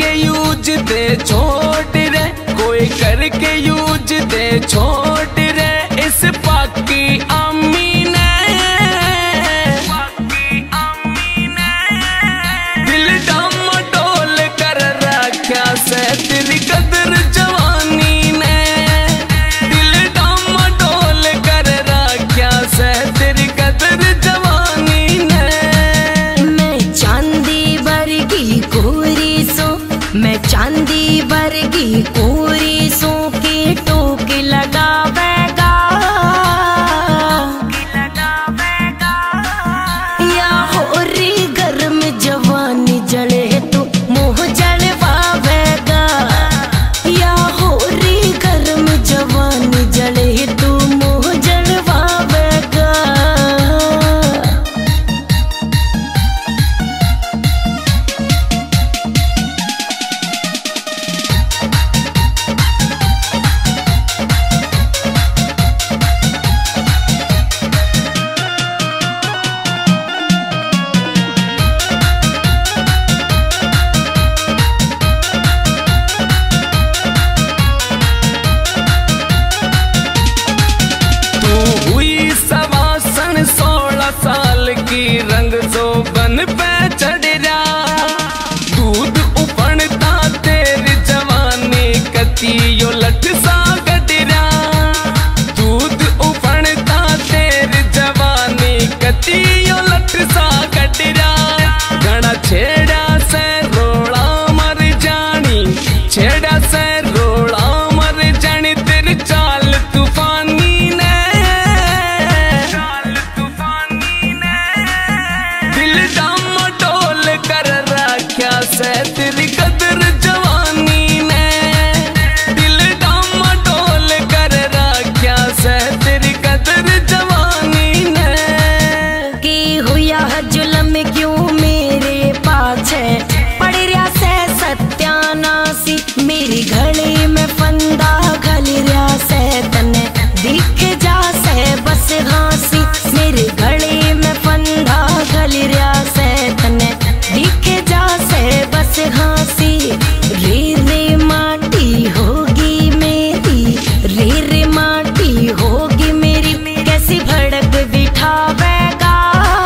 करके यूज दे छोड़ रे, कोई करके यूज दे छोड़ रे, इस पाकी अम्मी ने दिल डामाडोल कर रखा से तेरी कदर जवानी ने, दिल डामाडोल कर रखा से तेरी कदर जवानी ने। मैं चांदी वर्गी कोरी सो, मैं चांदी वर्गी कोरी सो के टोक लगावेगा, या हो रे गर्म जवानी जले तो मुँह जलवावेगा, या हो रे गर्म जवानी जले तो मुँह जलवावेगा। रंग जोबन पे चढ़ रहा, दूध उफनता तेरी जवानी कतियो लठ सा गडरा, दूध उफनता तेरी जवानी कतियो लठ सा गडरा। घना छेड़ा से रोड़ा मर जानी, छेड़ा से रोड़ा मर जानी, तेरी चाल तूफानी ने, से तेरी कदर जवानी ने, दिल डामाडोल कर रखा से तेरी कदर जवानी ने। कि हुआ जुलम क्यों मेरे पाछे पड़ रहा से सत्यानासी, मेरी घड़ी में फंदा घल रहा से तने दिख जा से बस हाँसी, मेरी घड़ी में फंदा घल रहा से तने दिख जा से बस हाँसी। रे रे माटी होगी मेरी, रे रे माटी होगी मेरी, कैसी भड़क बिठावेगा,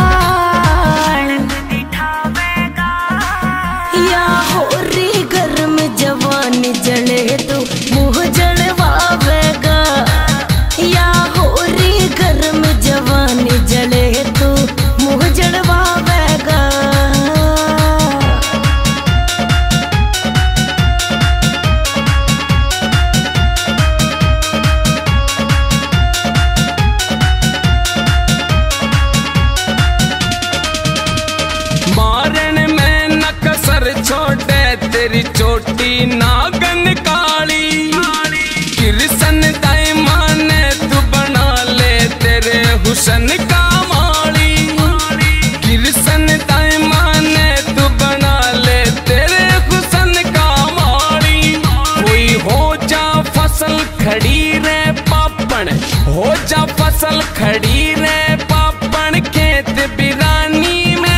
या हो रे गर्म जवानी जले तो मुँह जलवावेगा, या हो रे गर्म जवानी जले तो मुँह जलवावेगा। छोटे तेरी चोटी नागन काली, कृष्ण दाई माने तू बना ले तेरे हुसन का माली, कृष्ण दाई माने तू बना ले तेरे हुसन का माली। कोई हो जा फसल खड़ी रे पापन, हो जा फसल खड़ी रे पापन, खेत बिरानी में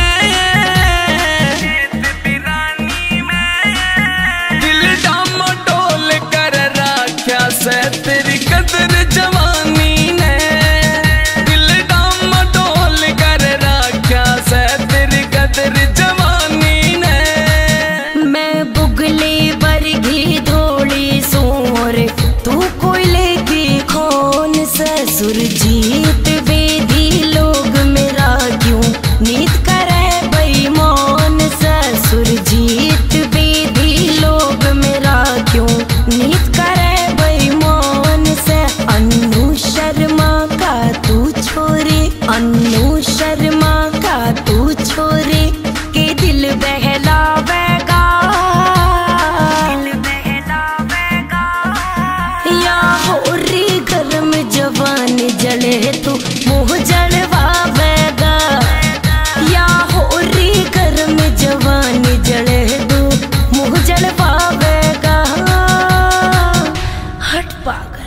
से तेरी कदर जवानी ने, दिल डामाडोल कर रखा से तेरी कदर जवानी ने। मैं बुगले बरगी धोड़ी सोर, तू कोयले की खोन ससुर जीत बेदी लोग मेरा क्यों नीत करे बेईमान, ससुर जीत बेदी लोग मेरा क्यों नीत करे बेईमान से। अन्नू शर्मा का तू छोरे, अन्नू शर्मा का तू छोरे, के दिल बहलावेगा, या हो रे गर्म जवान जले तो मुँह जलवावेगा, या हो रे गर्म जवान जले तो मुँह जलवावेगा। हट पागल।